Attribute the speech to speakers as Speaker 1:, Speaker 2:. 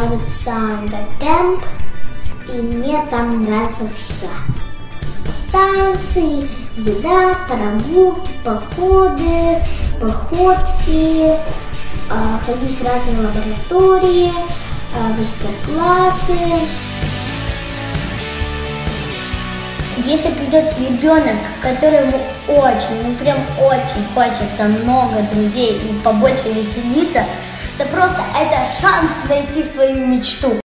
Speaker 1: нравится кемп, и мне там нравится все. Танцы, еда, прогулки, походы, походки, ходить в разные лаборатории, мастер-классы. Если придет ребенок, которому очень, прям очень хочется много друзей и побольше веселиться, то просто это шанс найти свою мечту.